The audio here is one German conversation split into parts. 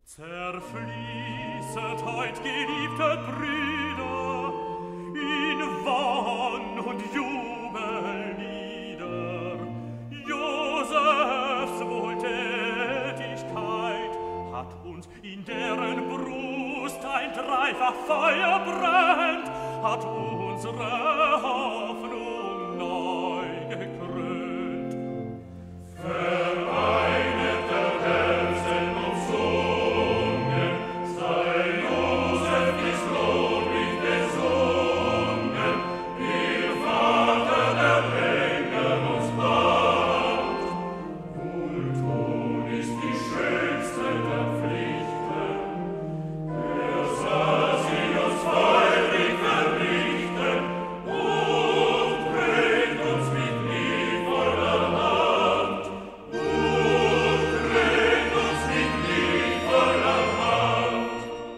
Zerfließet heut, geliebte Brüder, in Wonn und Jubellieder. Josefs Wohltätigkeit hat uns, in deren Brust ein dreifach Feuer brennt, hat unsere Hoffnung neu gekrönt. Vereinet der Herzen und Zungen, sei Josef des Lohnig gesungen, ihr Vater der Engel uns bahnt. Wohltun ist die schönste der Pflichten, er sah sie uns feurig verrichten und bringt uns mit liebevoller Hand, und bringt uns mit liebevoller Hand.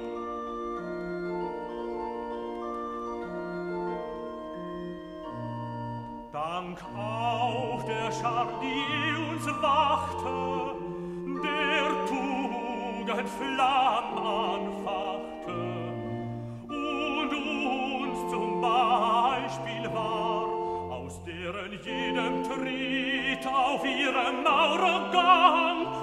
Dank auch der Schar, die uns wachte, der Tugend Flamm anfachte und uns zum Beispiel war, aus deren jedem Tritt auf ihrem Mauergang